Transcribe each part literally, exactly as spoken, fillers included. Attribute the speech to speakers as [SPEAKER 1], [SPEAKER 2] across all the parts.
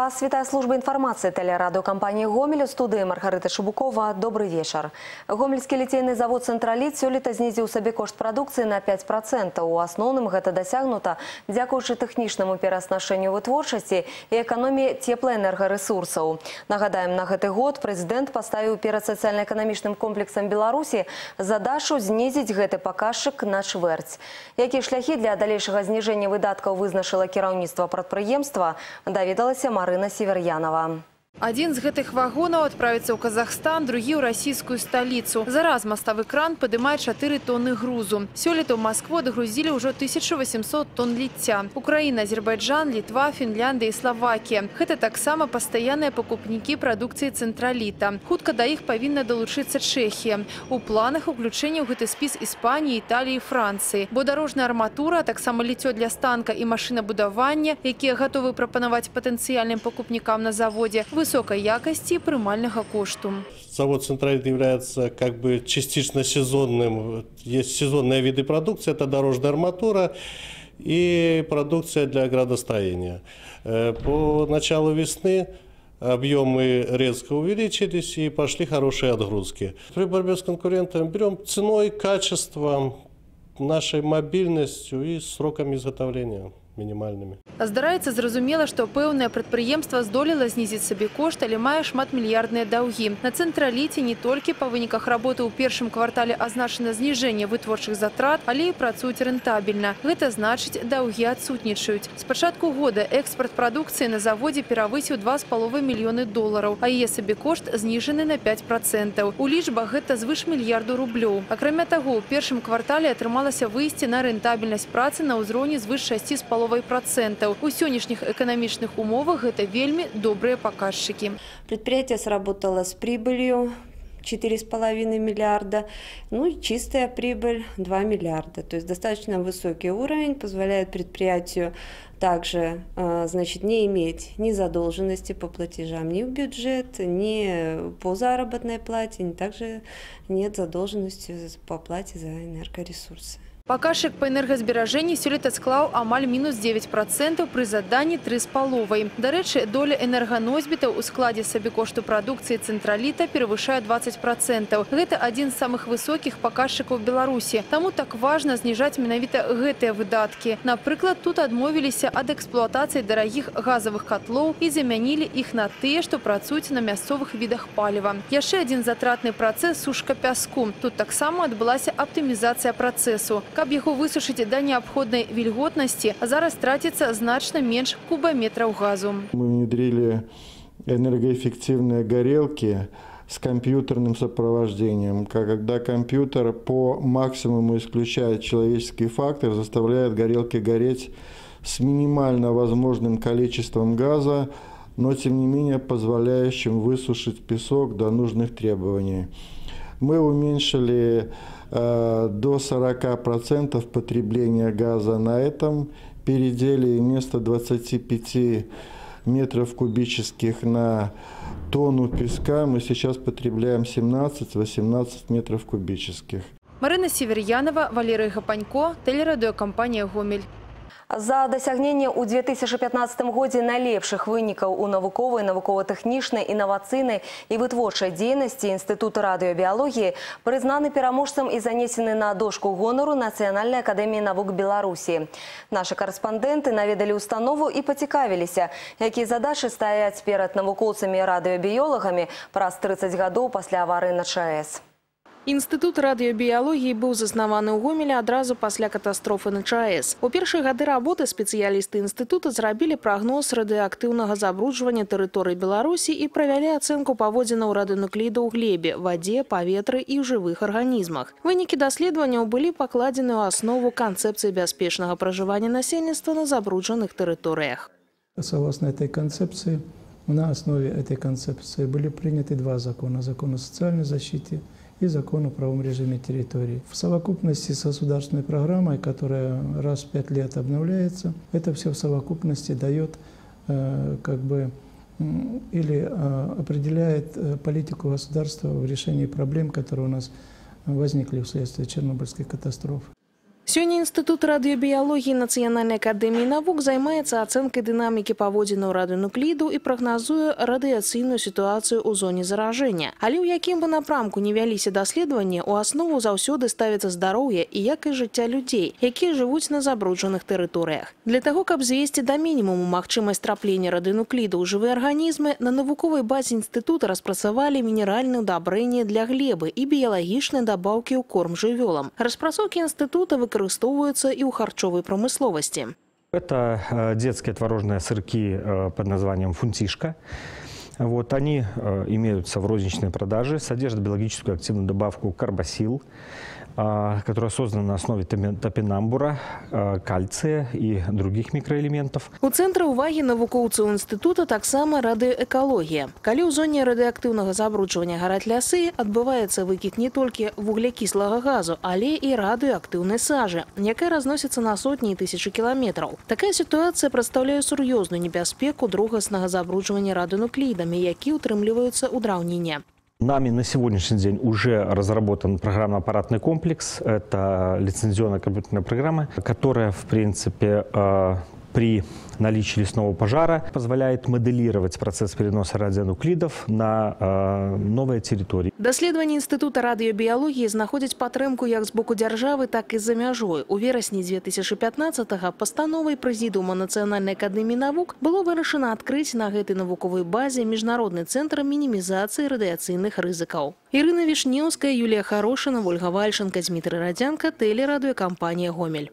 [SPEAKER 1] Вас вітає служба інформації телерадіокомпанії «Гомель». У студії Маргарита Шубукова. Добрый вечер. Гомельский литейный завод «Централит» сёлета знизіў сабе кошт продукции на пять процентов. У асноўным гэта дасягнута дзякуючы тэхнічнаму перааснашэнню вытворчасці і эканоміі теплаэнергарэсурсаў. Нагадаем, на гэты год прэзідэнт паставіў перад сацыяльна-эканамічным комплексам Беларусі задачу знізіць гэты паказчык на чвэрць. Якія шляхі для далейшага зніжэння выдаткаў вызначыла кіраўніцтва прадпрыемства, даведалася Марина Северянова.
[SPEAKER 2] Один з гэтых вагонаў адправіцца ў Казахстан, другі ў расійскую сталіцу. Зараз маставы кран падымае чатыры тонны грузу. Сёлета ў Маскву адгрузілі ўжо тысячу восемьсот тонн ліцця. Украіна, Азербайджан, Літва, Фінляндыя і Славакія. Гэта таксама пастаянныя пакупнікі прадукцыі «Централіта». Хутка да іх павінна далучыцца Чэхія. У планах уключэння ў гэты спіс Іспаніі, Італіі і Францыі. Бо дарожная арматура, а таксама ліццё для станка і машынабудавання, якія гатовы прапанаваць патэнцыяльным пакупнікам на заводзе, высокой якости и примального кошту.
[SPEAKER 3] Завод «Централит» является как бы частично сезонным. Есть сезонные виды продукции, это дорожная арматура и продукция для градостроения. По началу весны объемы резко увеличились и пошли хорошие отгрузки. При борьбе с конкурентами берем ценой, качеством, нашей мобильностью и сроками изготовления минимальными.
[SPEAKER 2] Здараецца зразумела, што пэўнае прадпрыемства здолела знізіць сабе кошт, але мае шматмільярдныя даўгі. На «Централіце» не толькі па выніках работы ў першым квартале азначана зніжэнне вытворчых затрат, але і працуюць рэнтабельна. Гэта значыць, даўгі адсутнічаюць. З пачатку года экспарт прадукцыі на заводзе перавысіў два з паловай мільёны долараў, а яе сабекошт зніжаны на пять процентов. У лічбах гэта звыш мільярду рублёў. Акрамя таго, у першым квартале атрымалася выйсці на рэнтабельнасць працы на ўзроўні звыш шасці з паловай процентов. У сённяшніх эканамічных умовах это вельмі добрые показчики.
[SPEAKER 4] Предприятие сработало с прибылью четыре с половиной миллиарда, ну и чистая прибыль два миллиарда. То есть достаточно высокий уровень позволяет предприятию также значит, не иметь ни задолженности по платежам ни в бюджет, ни по заработной плате, ни также нет задолженности по оплате за энергоресурсы.
[SPEAKER 2] Паказчык па энергазберажэнні сёлета склаў амаль мінус девять процентов пры заданні тры з паловай. Дарэчы, доля энерганосьбітаў у складзе сабекошту прадукцыі «Централіта» перавышае двадцать процентов. Гэта адзін з самых высокіх паказчыкаў Беларусі. Таму так важна зніжаць менавіта гэтыя выдаткі. Напрыклад, тут адмовіліся ад эксплуатацыі дарагіх газавых катлоў і замянілі іх на тыя, што працуюць на мясцовых відах паліва. Яшчэ адзін затратны працэс – сушка пяску. Тут таксама адбылася аптымізацыя працэсу. Каб яго высушыць да неабходнай вільготнасці, а зараз траціцца значна менш кубометраў газу.
[SPEAKER 5] Мы внедрили энергоэффективные горелки с компьютерным сопровождением, когда компьютер по максимуму исключает человеческий фактор, заставляет горелки гореть с минимально возможным количеством газа, но тем не менее позволяющим высушить песок до нужных требований. Мы уменьшили э, до сорока процентов потребления газа на этом переделе. Вместо двадцати пяти метров кубических на тонну песка мы сейчас потребляем семнадцать-восемнадцать метров кубических.
[SPEAKER 2] Марина Северянова, Валерий Гапанько, телерадиокомпания «Гомель».
[SPEAKER 1] За дасягненне ў две тысячи пятнадцатым годзе найлепшых вынікаў у навуковай, навукова-тэхнічнай, інавацыйнай і вытворчай дзейнасці Інстытут радыёбіялогіі прызнаны пераможцам і занесены на дошку гонару Нацыянальнай акадэміі навук Беларусі. Нашы карэспандэнты наведалі установу і пацікавіліся, якія задачы стаяць перад навукоўцамі і радыёбіёлагамі праз трыццаць гадоў пасля аварыі на ЧАЭС.
[SPEAKER 6] Інстытут радыёбіялогіі быў заснаваны ў Гомелі адразу пасля катастрофы на ЧАЭС. У першыя гады работы спецыялісты інстытута зрабілі прагноз радыеактыўнага забруджвання тэрыторыі Беларусі і правялі ацэнку паводзінаў радыенуклідаў у глебе, вадзе, паветры і ў жывых арганізмах. Вынікі даследаванняў былі пакладзены ў аснову канцэпцыі бяспечнага пражывання насельніцтва на забруджаных тэрыторыях.
[SPEAKER 7] Согласно этой концепции, на основе этой концепции были приняты два закона. Закон о социальной защите и закон о правовом режиме территории. В совокупности с государственной программой, которая раз в пять лет обновляется, это все в совокупности дает э, как бы, или э, определяет э, политику государства в решении проблем, которые у нас возникли вследствие Чернобыльской катастрофы.
[SPEAKER 6] Сегодня Институт радиобиологии Национальной академии наук занимается оценкой динамики поводзінаў радыенукліду и прогнозуя радиационную ситуацию у зоне заражения. Але ў якім бы напрамку не вяліся даследаванні, у аснову заўсёды ставіцца здароўе і якасць жыцця людзей, якія жывуць на забруджаных тэрыторыях. Для того, каб звесці да мінімуму магчымасць траплення радыенукліду ў жывыя арганізмы, на навуковай базе інстытута распрацавалі мінеральныя ўдабрэнні для глебы і біялагічныя дабаўкі ў корм жывёлам. Распрацоўкі інстытута выкарыстоўваюцца і ў харчовай промысловасці.
[SPEAKER 8] Это детские творожные сырки под названием «Фунтишка». Вот, они имеются в розничной продаже, содержат биологическую активную добавку карбасил, которая создана на основе топинамбура, кальция и других микроэлементов.
[SPEAKER 6] У цэнтры ўвагі навукоўцаў інстытута таксама радыёэкалогія. Калі ў зоне радыеактыўнага забруджвання гараць лясы, адбываецца выкід не толькі вуглякіслага газу, але і радыёактыўнай сажы, якая разносіцца на сотні і тысячы кіламетраў. Такая сітуацыя прадстаўляе сур'ёзную небяспеку другаснага забруджвання радыенуклідамі, які ўтрымліваюцца ў драўніне.
[SPEAKER 8] Нами на сегодняшний день уже разработан программно-аппаратный комплекс. Это лицензионная компьютерная программа, которая, в принципе, при наличии лесного пожара позволяет моделировать процесс переноса радионуклидов на э, новые территории.
[SPEAKER 6] Даследаванні Інстытута радыёбіялогіі знаходзяць падтрымку як з боку дзяржавы, так і за мяжой. У верасні две тысячи пятнадцатага пастановай Прэзідыума Нацыянальнай акадэміі навук было вырашана адкрыць на гэтай навуковай базе міжнародны цэнтр мінімізацыі радыяцыйных рызыкаў. Ірына Вішнеўская, Юлія Харошина, Ольга Вальшенко, Дмітрий Радзянка, тэлерадыёкампанія «Гомель».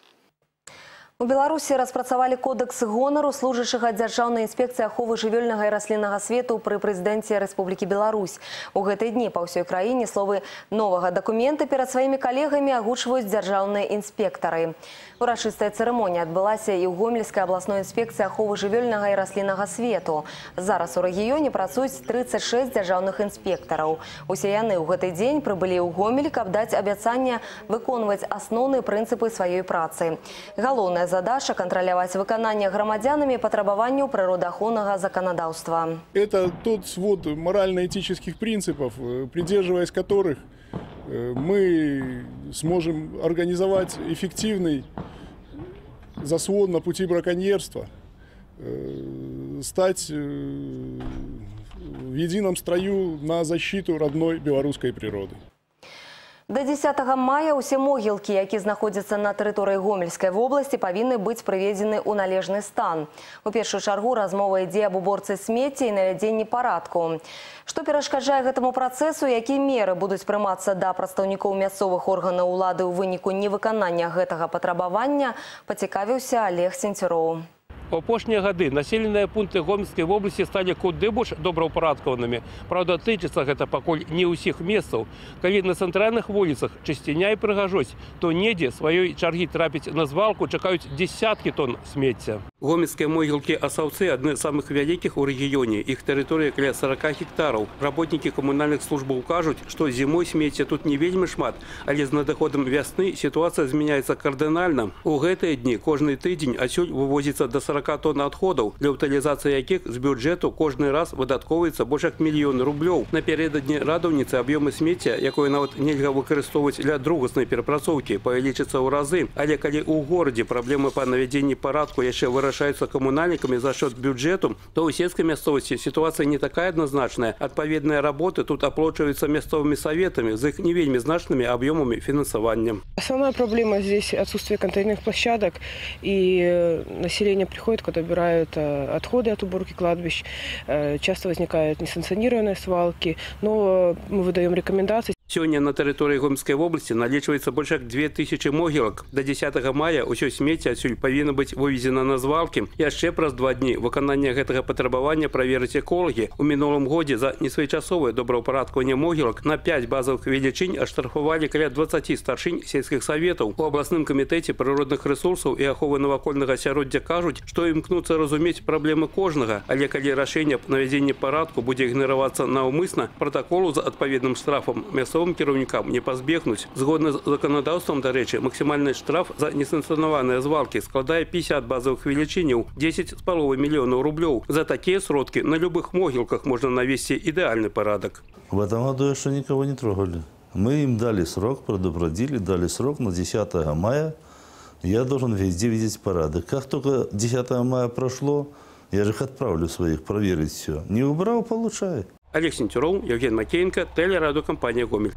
[SPEAKER 1] У Беларусі распрацавалі кодекс гонару служачага Дзяржаўнай інспекцыі аховы жывёльнага і расліннага свету пры прэзідэнце Рэспублікі Беларусь. У гэтай дні па ўсёй краіне словы новага дакумента перад сваімі калегамі агучваюць дзяржаўныя інспектары. Урачыстая цырымонія адбылася і ў Гомельскай абласной інспекцыі аховы жывёльнага і расліннага свету. Зараз у рэгіёне працуюць тридцать шесть дзяржаўных інспектараў. Усе яны ў гэты дзень прыбылі ў Гомель, каб даць абяцанне выконваць асноўныя прынцыпы сваёй працы. Галоўная задача – контролировать выполнение громадянами потребований природоохранного законодательства.
[SPEAKER 9] Это тот свод морально-этических принципов, придерживаясь которых мы сможем организовать эффективный заслон на пути браконьерства, стать в едином строю на защиту родной белорусской природы.
[SPEAKER 1] До десятага мая усе могілкі, які знаходзяцца на тэрыторыі Гомельскай вобласці, павінны быць прыведзены ў належны стан. У першую чаргу размова ідзе аб уборцы смецця і навядзенні парадку. Што перашкаджае гэтаму працэсу, якія меры будуць прымацца да прадстаўнікоў мясцовых органаў улады ў выніку невыканання гэтага патрабавання, пацікавіўся Олег Сенцюроў.
[SPEAKER 10] У апошнія гады населеныя пункты Гомельскай вобласці сталі куды больш добраўпарадкаванымі. Праўда, тычыцца гэта пакуль не ўсіх месцаў. Калі на цэнтральных вуліцах чысціня і прыгажосць, то недзе сваёй чаргі трапіць на звалку чакаюць десяткі тонн смецця. Гомельскія могілкі асаўцы адны з самых вялікіх у рэгіёне. Іх тэрыторыя каля сорока гектараў. Работнікі камунальных службаў кажуць, што зімой смецця тут не вельмі шмат, але з надыходам вясны сітуацыя змяняецца кардынальна. У гэтыя дні кожны тыдзень адсюль вывозіцца да сорока тонн адходаў, для утылізацыі якіх з бюджэту кожны раз выдаткоўваецца больш як мільён рублёў. Напярэдадні радаўніцы аб'ёмы смецця, якое нават нельга выкарыстоўваць для другаснай перапрацоўкі, павялічыцца ў разы. Але калі ў горадзе праблемы па навядзенні парадку яшчэ вырашаюцца камунальнікамі за счет бюджэту, то ў сельскай мясцовасці сітуацыя не такая адназначная. Адпаведныя работы тут аплачваюцца мясцовымі советамі з іх не вельмі значнымі аб'ёмамі фінансавання.
[SPEAKER 11] Основная проблема здесь отсутствие контейнерных площадок, и население приходит, когда убирают отходы от уборки кладбищ. Часто возникают несанкционированные свалки, но мы выдаем рекомендации.
[SPEAKER 10] Сегодня на территории Гомельской области налічваецца больше як две тысячи могілак. До десятага мая ўсё смецце адсюль павінна быць вывезена на звалкі. Яшчэ праз два дні выканання гэтага патрабавання правераць эколагі. У мінулым годзе за несвоечасовае добраўпарадкаванне могілак на пять базовых велічынь аштрафавалі каля двадцати старшынь сельскіх советаў. У абласным камітэце прыродных рэсурсаў і аховы навакольнага асяроддзя кажуць, што імкнуцца разумець праблемы кожнага, але калі рашэнне аб навядзенні парадку будзе ігнаравацца наўмысна, пратаколу за адпаведным штрафам мясцовым кіраўнікам не пазбегнуць. Згодна з заканадаўствам, дарэчы, максімальны штраф за несанкцыянаваныя звалкі складае пятьдесят базовых велічыняў, десять з паловай мільёнаў рублёў. За такія сродкі на любых могілках можно навести идеальный порядок.
[SPEAKER 12] В этом году еще никого не трогали. Мы им дали срок, предупредили, дали срок на десятое мая. Я должен везде видеть парады. Как только десятое мая прошло, я же их отправлю своих проверить все. Не убрал, получай.
[SPEAKER 10] Олег Сентюров, Евген Макеенко, телерадиокомпания «Гомель».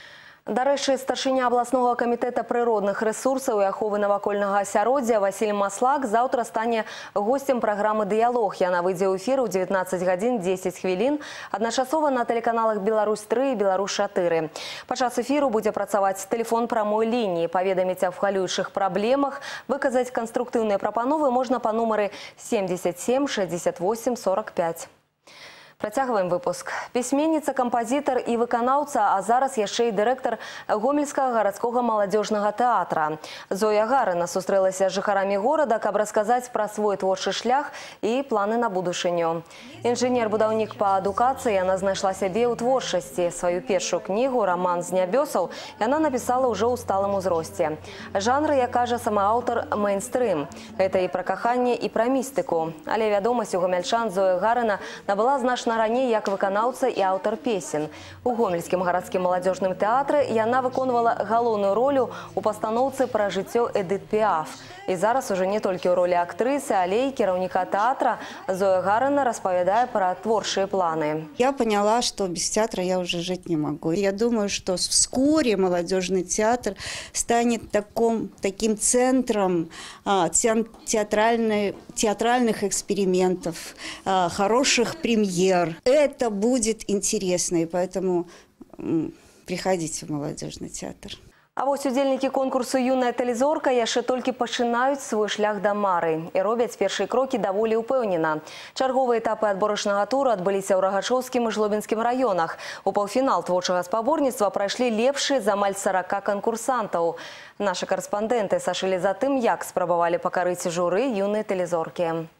[SPEAKER 1] Дарэчы, старшыня абласнога камітэта прыродных рэсурсаў і аховы навакольнага асяроддзя Васіль Маслак заўтра стане госцем праграмы «Дыялог». Яна выйдзе ў эфір у дзевятнаццаць гадзін дзесяць хвілін адначасова на тэлеканалах «Беларусь тры» і «Беларусь чатыры». Падчас эфіру будзе працаваць тэлефон прамой лініі. Паведаміць аб хвалюючых праблемах, выказаць канструктыўныя прапановы можна па нумары семьдесят семь шестьдесят восемь сорок пять. Працягваем выпуск. Пісьменніца, кампазітар і выканаўца, а зараз яшчэ і дырэктар Гомельскага гарадскога маладзёжнага тэатра. Зоя Гарына сустрэлася з жыхарамі горада, каб расказаць пра свой творчы шлях і планы на будучыню. Інжынер-будаўнік па адукацыі, яна знайшла сябе ў творчасці. Сваю першую кнігу «Роман з нябёсаў» яна напісала ўжо ў сталым узросце. Жанр, як кажа сама аўтар, мейнстрым. Гэта і пра каханне, і пра містыку. Але вядомасць у гомельчан Зоя Гарына набыла значна раней як выканаўца і аўтар песен. У Гомельскім гарадскім маладзёжным тэатры яна выконвала галоўную ролю у пастаноўцы пра жыццё Эдыт Піаф. І зараз уже не толькі ў ролі актрысы, але і кіраўніка тэатра Зоя Гарына распавядае пра творчыя планы.
[SPEAKER 13] Я поняла, что без театра я уже жить не могу. Я думаю, что вскоре молодежный театр станет таком, таким центром а, театральной, театральных экспериментов, а, хороших премьер. Это будет интересно, и поэтому м, приходите в молодежный театр.
[SPEAKER 1] А вось удзельнікі конкурсу «Юная тэлезорка» яшчэ толькі пачынаюць свой шлях да мары і робяць першыя крокі даволі ўпэўнена. Чарговыя этапы адборачнага тура адбыліся ў Рагачоўскім і Жлобінскім раёнах. У паўфінал творчага спаборніцтва прайшлі лепшыя з амаль сарака канкурсантаў. Нашы карэспандэнты сачылі за тым, як спрабавалі пакарыць журы «Юнай тэлезоркі».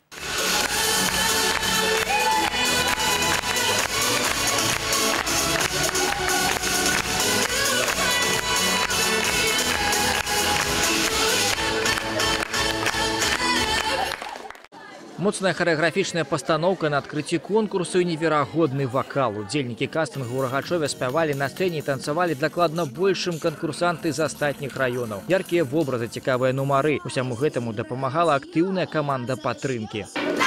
[SPEAKER 14] Моцная харэаграфічная пастаноўка на адкрыцці конкурсу і неверагодны вакал. Удзельнікі кастынгу ў Рагачове спявалі на сцэне і танцавалі дакладна большым канкурсанты з астатніх раёнаў. Яркія вобразы, цікавыя нумары. Усяму гэтаму дапамагала актыўная каманда падтрымкі.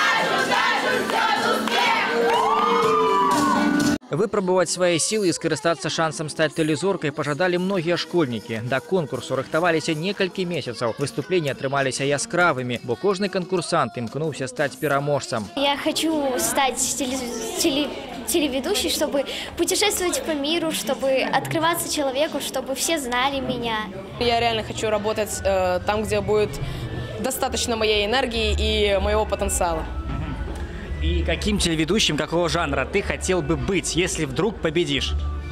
[SPEAKER 14] Выпрабаваць свае сілы і скарыстацца шансам стаць тэлезоркай пажадалі многія школьнікі. Да конкурсу рыхтаваліся некалькі месяцаў. Выступленні атрымаліся яскравымі, бо кожны канкурсант імкнуўся стаць пераможцам.
[SPEAKER 15] Я хочу стать теле теле телеведущей, чтобы путешествовать по миру, чтобы открываться человеку, чтобы все знали меня.
[SPEAKER 11] Я реально хочу работать э, там, где будет достаточно моей энергии и моего потенциала.
[SPEAKER 14] И каким телеведущим, какого жанра ты хотел бы быть, если вдруг победишь?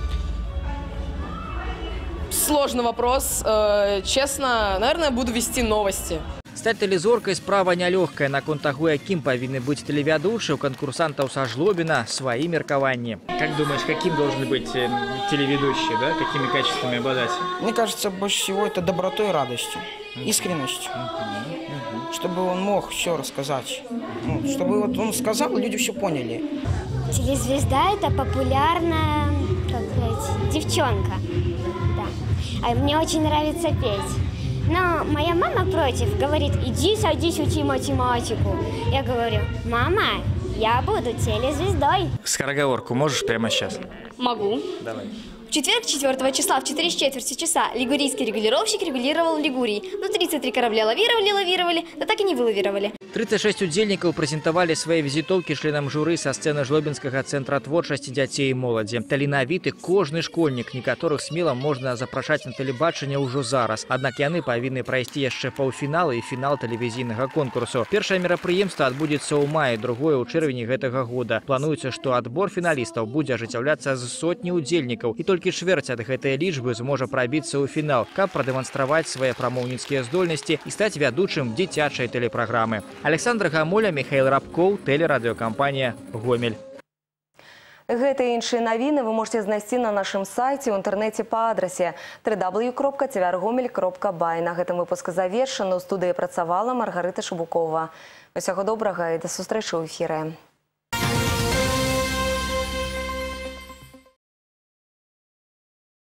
[SPEAKER 11] Сложный вопрос. Честно, наверное, буду вести новости.
[SPEAKER 14] Стать тэлезоркай справа нялёгкая. Наконт таго, якім павінны быць тэлевядучы, у канкурсантаў са Жлобіна сваі меркаванні. Как думаешь, каким должен быть телеведущий, да? Какими качествами обладать?
[SPEAKER 16] Мне кажется, больше всего это добротой и радостью, искренностью. Чтобы он мог все рассказать. Ну, чтобы вот он сказал, люди все поняли.
[SPEAKER 15] Телезвезда – это популярная, как сказать, девчонка. Да. А мне очень нравится петь. Но моя мама против, говорит, иди садись, учи математику. Я говорю, мама, я буду телезвездой.
[SPEAKER 14] Скороговорку можешь прямо сейчас?
[SPEAKER 15] Могу.
[SPEAKER 14] Давай.
[SPEAKER 15] В четверг, четвёртого числа, в четыре с четвертью часа, лигурийский регулировщик регулировал Лигурий. Ну, тридцать три корабля лавировали, лавировали, да так и не вылавировали.
[SPEAKER 14] тридцать шесть удзельнікаў прэзентавалі свае візітоўкі членам журы са сцэны Жлобінскага цэнтра творчасці дзяцей і моладзі. Таленавіты кожны школьнік, некаторых смела можна запрашаць на тэлебачанне ўжо зараз. Аднак яны павінны прайсці яшчэ паўфіналы і фінал тэлевізійнага конкурсу. Першае мерапрыемства адбудзецца ў маі, другое ў чэрвені гэтага года. Плануецца, што адбор фіналістаў будзе ажыццяўляцца з сотні удзельнікаў, і толькі чвэрць ад гэтай лічбы зможа прабіцца ў фінал, каб прадэманстраваць свае прамоўніцкія здольнасці і стаць вядучым дзіцячай тэлепраграмы. Александр Гамоля, Михаил Рабков, телерадиокомпания «Гомель».
[SPEAKER 1] Гэтыя і іншыя навіны вы можете знайсці на нашым сайце ў інтэрнэце па адрасе дабл ю дабл ю дабл ю кропка цвяргомель кропка бай. На гэтым выпуск завершаны. У студыі працавала Маргарыта Шыбукова. Усяго добрага і да сустрэчы ў эфіры.